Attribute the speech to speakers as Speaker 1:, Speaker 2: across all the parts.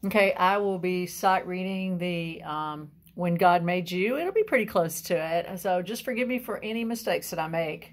Speaker 1: Okay, I will be sight reading the When God Made You. It'll be pretty close to it, so just forgive me for any mistakes that I make.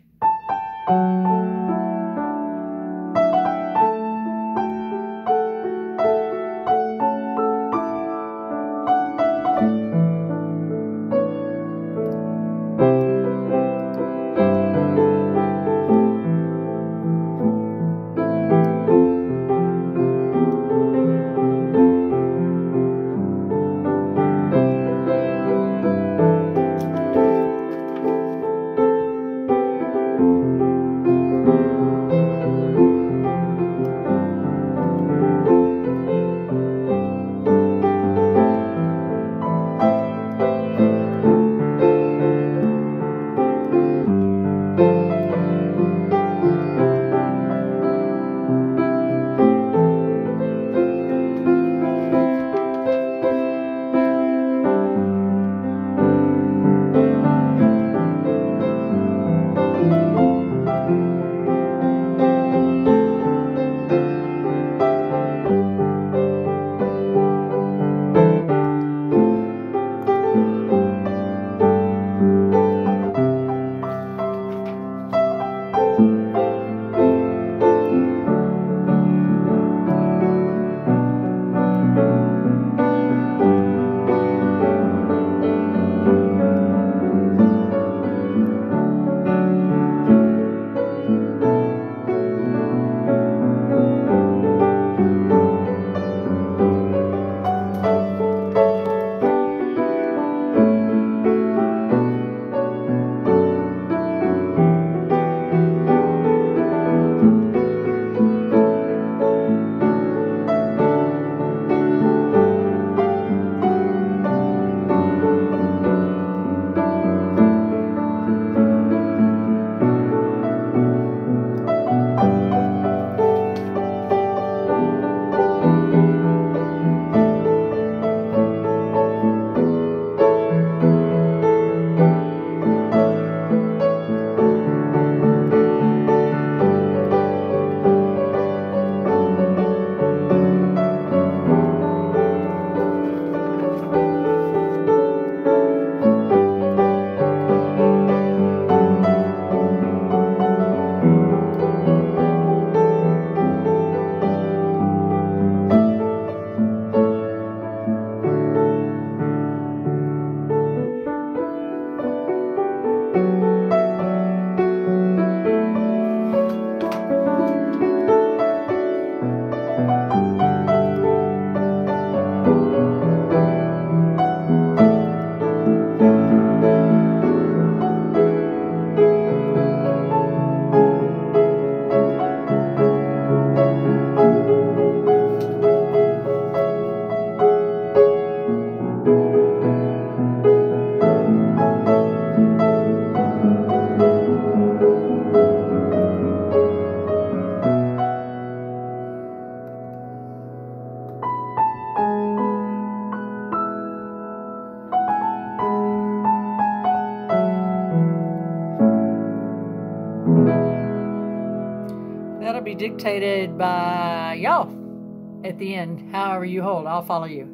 Speaker 1: That'll be dictated by y'all at the end. However you hold, I'll follow you.